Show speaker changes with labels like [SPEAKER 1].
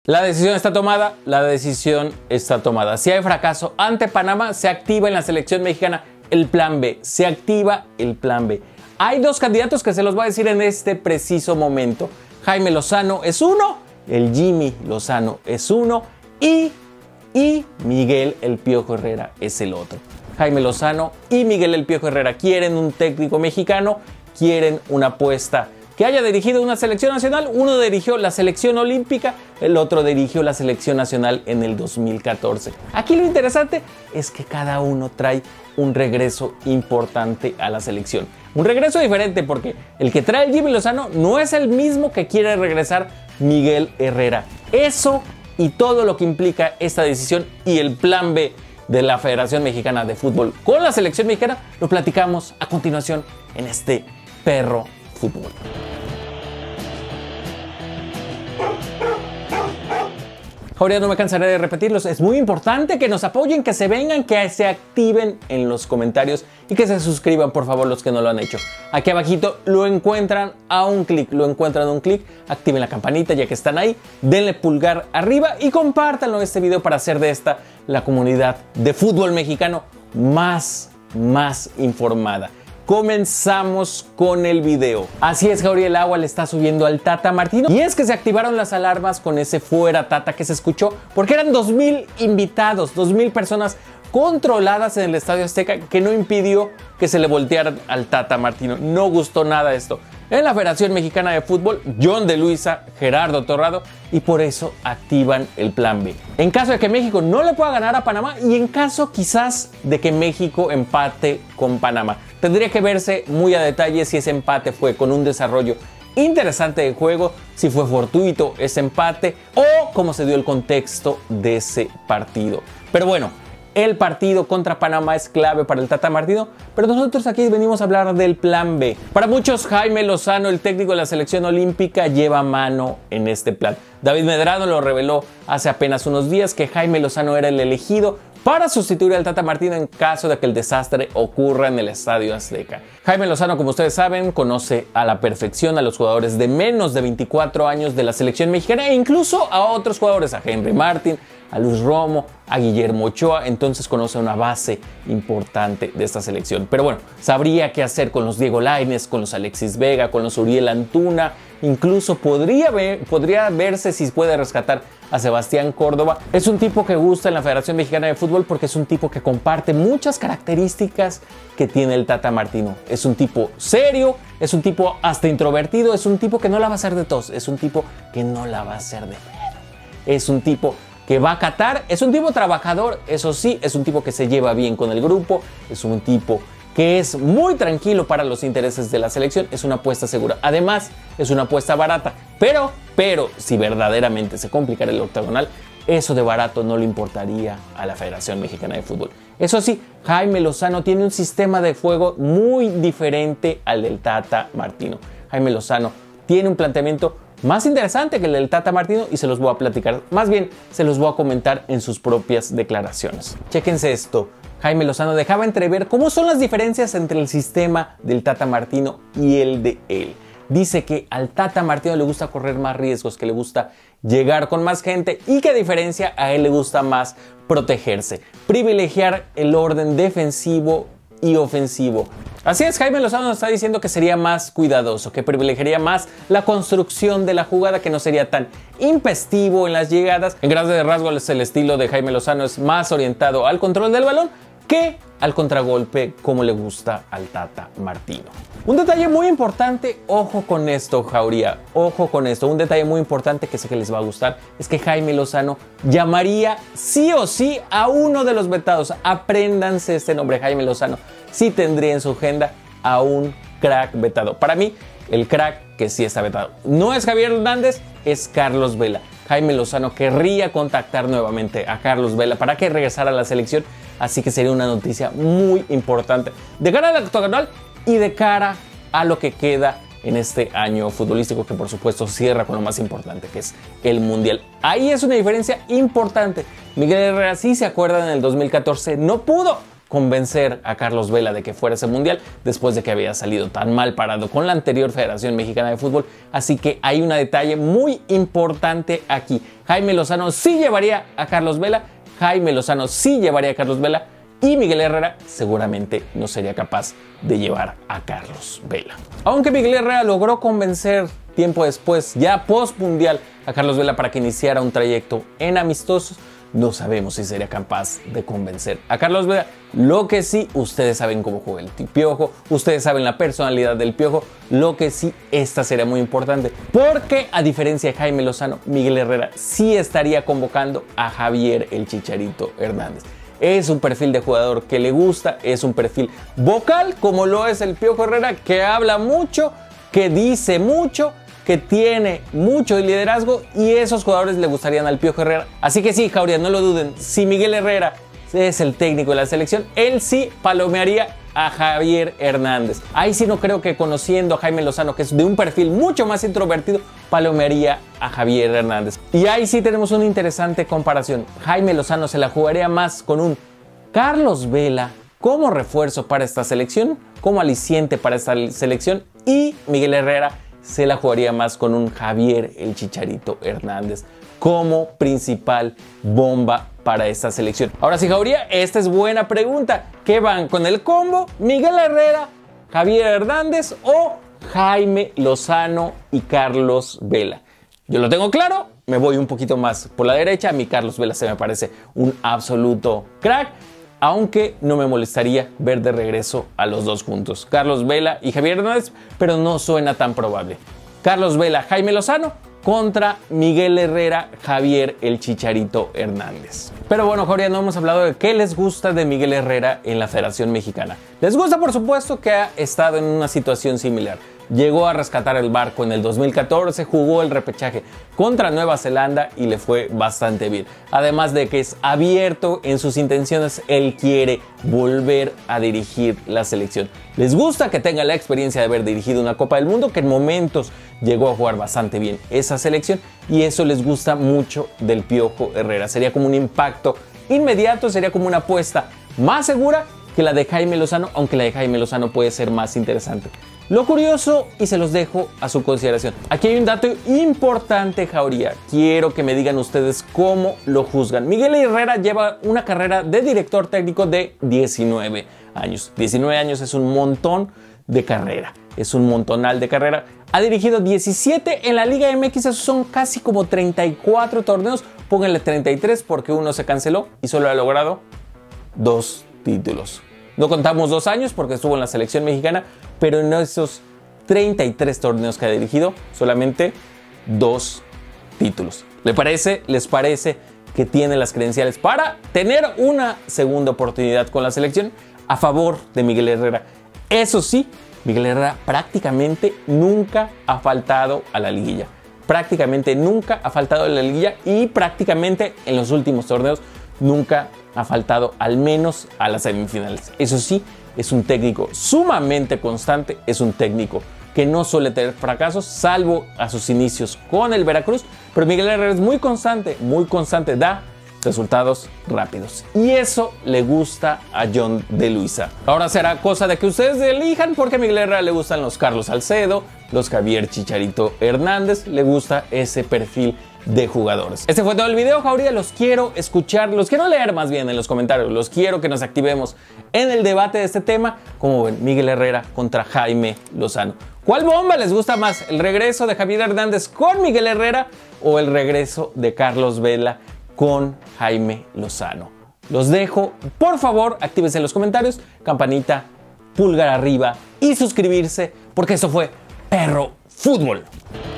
[SPEAKER 1] La decisión está tomada, la decisión está tomada. Si hay fracaso ante Panamá, se activa en la selección mexicana el plan B. Se activa el plan B. Hay dos candidatos que se los voy a decir en este preciso momento. Jaime Lozano es uno, el Jimmy Lozano es uno y Miguel El Piojo Herrera es el otro. Jaime Lozano y Miguel El Piojo Herrera quieren un técnico mexicano, quieren una apuesta que haya dirigido una selección nacional. Uno dirigió la selección olímpica, el otro dirigió la selección nacional en el 2014. Aquí lo interesante es que cada uno trae un regreso importante a la selección. Un regreso diferente porque el que trae el Jimmy Lozano no es el mismo que quiere regresar Miguel Herrera. Eso y todo lo que implica esta decisión y el plan B de la Federación Mexicana de Fútbol con la selección mexicana lo platicamos a continuación en este Perro Fútbol. Ahora no me cansaré de repetirlos, es muy importante que nos apoyen, que se vengan, que se activen en los comentarios y que se suscriban, por favor, los que no lo han hecho. Aquí abajito lo encuentran a un clic, activen la campanita ya que están ahí, denle pulgar arriba y compártanlo este video para hacer de esta la comunidad de fútbol mexicano más informada. Comenzamos con el video. Así es, Gabriel Agua le está subiendo al Tata Martino. Y es que se activaron las alarmas con ese fuera Tata que se escuchó, porque eran 2,000 invitados, 2,000 personas controladas en el Estadio Azteca, que no impidió que se le voltearan al Tata Martino. No gustó nada esto en la Federación Mexicana de Fútbol, John de Luisa, Gerardo Torrado, y por eso activan el plan B. En caso de que México no le pueda ganar a Panamá y en caso quizás de que México empate con Panamá. Tendría que verse muy a detalle si ese empate fue con un desarrollo interesante de juego, si fue fortuito ese empate o cómo se dio el contexto de ese partido. Pero bueno, el partido contra Panamá es clave para el Tata Martino, pero nosotros aquí venimos a hablar del plan B. Para muchos, Jaime Lozano, el técnico de la selección olímpica, lleva mano en este plan. David Medrano lo reveló hace apenas unos días que Jaime Lozano era el elegido para sustituir al Tata Martino en caso de que el desastre ocurra en el Estadio Azteca. Jaime Lozano, como ustedes saben, conoce a la perfección a los jugadores de menos de 24 años de la selección mexicana e incluso a otros jugadores, a Henry Martin, a Luis Romo, a Guillermo Ochoa, entonces conoce una base importante de esta selección. Pero bueno, sabría qué hacer con los Diego Lainez, con los Alexis Vega, con los Uriel Antuna, incluso podría verse si puede rescatar a Sebastián Córdoba. Es un tipo que gusta en la Federación Mexicana de Fútbol porque es un tipo que comparte muchas características que tiene el Tata Martino. Es un tipo serio, es un tipo hasta introvertido, es un tipo que no la va a hacer de tos, es un tipo que no la va a hacer de pedo. Es un tipo que va a acatar, es un tipo trabajador, eso sí, es un tipo que se lleva bien con el grupo, es un tipo que es muy tranquilo para los intereses de la selección, es una apuesta segura. Además, es una apuesta barata, pero si verdaderamente se complicara el octagonal, eso de barato no le importaría a la Federación Mexicana de Fútbol. Eso sí, Jaime Lozano tiene un sistema de juego muy diferente al del Tata Martino. Jaime Lozano tiene un planteamiento más interesante que el del Tata Martino y se los voy a platicar, más bien se los voy a comentar en sus propias declaraciones. Chéquense esto. Jaime Lozano dejaba entrever cómo son las diferencias entre el sistema del Tata Martino y el de él. Dice que al Tata Martino le gusta correr más riesgos, que le gusta llegar con más gente y que a diferencia a él le gusta más protegerse, privilegiar el orden defensivo y ofensivo. Así es, Jaime Lozano nos está diciendo que sería más cuidadoso, que privilegiaría más la construcción de la jugada, que no sería tan impestivo en las llegadas. En grandes rasgos, el estilo de Jaime Lozano es más orientado al control del balón que al contragolpe, como le gusta al Tata Martino. Un detalle muy importante, ojo con esto, Jauría, ojo con esto. Un detalle muy importante que sé que les va a gustar es que Jaime Lozano llamaría sí o sí a uno de los vetados. Apréndanse este nombre, Jaime Lozano. Sí tendría en su agenda a un crack vetado. Para mí, el crack que sí está vetado no es Javier Hernández, es Carlos Vela. Jaime Lozano querría contactar nuevamente a Carlos Vela para que regresara a la selección, así que sería una noticia muy importante de cara al octagonal y de cara a lo que queda en este año futbolístico, que por supuesto cierra con lo más importante, que es el Mundial. Ahí es una diferencia importante. Miguel Herrera, si se acuerdan, en el 2014 no pudo convencer a Carlos Vela de que fuera ese mundial después de que había salido tan mal parado con la anterior Federación Mexicana de Fútbol. Así que hay un detalle muy importante aquí. Jaime Lozano sí llevaría a Carlos Vela, y Miguel Herrera seguramente no sería capaz de llevar a Carlos Vela. Aunque Miguel Herrera logró convencer tiempo después, ya post mundial, a Carlos Vela para que iniciara un trayecto en amistosos, no sabemos si sería capaz de convencer a Carlos Vela. Lo que sí, ustedes saben cómo juega el Piojo, ustedes saben la personalidad del Piojo. Lo que sí, esta sería muy importante, porque a diferencia de Jaime Lozano, Miguel Herrera sí estaría convocando a Javier el Chicharito Hernández. Es un perfil de jugador que le gusta, es un perfil vocal como lo es el Piojo Herrera, que habla mucho, que dice mucho, que tiene mucho liderazgo, y esos jugadores le gustarían al Piojo Herrera. Así que sí, Jauría, no lo duden, si Miguel Herrera es el técnico de la selección, él sí palomearía a Javier Hernández. Ahí sí no creo que, conociendo a Jaime Lozano, que es de un perfil mucho más introvertido, palomearía a Javier Hernández. Y ahí sí tenemos una interesante comparación. Jaime Lozano se la jugaría más con un Carlos Vela como refuerzo para esta selección, como aliciente para esta selección, y Miguel Herrera se la jugaría más con un Javier el Chicharito Hernández como principal bomba para esta selección. Ahora sí, Jauría, esta es buena pregunta. ¿Qué van con el combo? ¿Miguel Herrera, Javier Hernández o Jaime Lozano y Carlos Vela? Yo lo tengo claro, me voy un poquito más por la derecha. A mí Carlos Vela se me parece un absoluto crack, aunque no me molestaría ver de regreso a los dos juntos, Carlos Vela y Javier Hernández, pero no suena tan probable. Carlos Vela, Jaime Lozano contra Miguel Herrera, Javier el Chicharito Hernández. Pero bueno, Jauría, no hemos hablado de qué les gusta de Miguel Herrera en la Federación Mexicana. Les gusta, por supuesto, que ha estado en una situación similar. Llegó a rescatar el barco en el 2014, jugó el repechaje contra Nueva Zelanda y le fue bastante bien. Además de que es abierto en sus intenciones, él quiere volver a dirigir la selección. Les gusta que tenga la experiencia de haber dirigido una Copa del Mundo, que en momentos llegó a jugar bastante bien esa selección, y eso les gusta mucho del Piojo Herrera. Sería como un impacto inmediato, sería como una apuesta más segura que la de Jaime Lozano, aunque la de Jaime Lozano puede ser más interesante. Lo curioso, y se los dejo a su consideración, aquí hay un dato importante, Jauría. Quiero que me digan ustedes cómo lo juzgan. Miguel Herrera lleva una carrera de director técnico de 19 años. 19 años es un montón de carrera, es un montonal de carrera. Ha dirigido 17 en la Liga MX, esos son casi como 34 torneos. Pónganle 33 porque uno se canceló y solo ha logrado 2 títulos. No contamos 2 años porque estuvo en la selección mexicana, pero en esos 33 torneos que ha dirigido, solamente 2 títulos. ¿Les parece que tiene las credenciales para tener una segunda oportunidad con la selección? A favor de Miguel Herrera. Eso sí, Miguel Herrera prácticamente nunca ha faltado a la liguilla. Prácticamente nunca ha faltado a la liguilla, y prácticamente en los últimos torneos nunca ha faltado al menos a las semifinales. Eso sí, es un técnico sumamente constante, es un técnico que no suele tener fracasos, salvo a sus inicios con el Veracruz, pero Miguel Herrera es muy constante, da resultados rápidos, y eso le gusta a John de Luisa. Ahora será cosa de que ustedes elijan, porque a Miguel Herrera le gustan los Carlos Salcedo, los Javier Chicharito Hernández, le gusta ese perfil de jugadores. Este fue todo el video, Jauría. Los quiero escuchar, los quiero leer más bien en los comentarios. Los quiero que nos activemos en el debate de este tema. Como ven, Miguel Herrera contra Jaime Lozano. ¿Cuál bomba les gusta más? ¿El regreso de Javier Hernández con Miguel Herrera o el regreso de Carlos Vela con Jaime Lozano? Los dejo. Por favor, actívense en los comentarios, campanita, pulgar arriba y suscribirse, porque esto fue Perro Fútbol.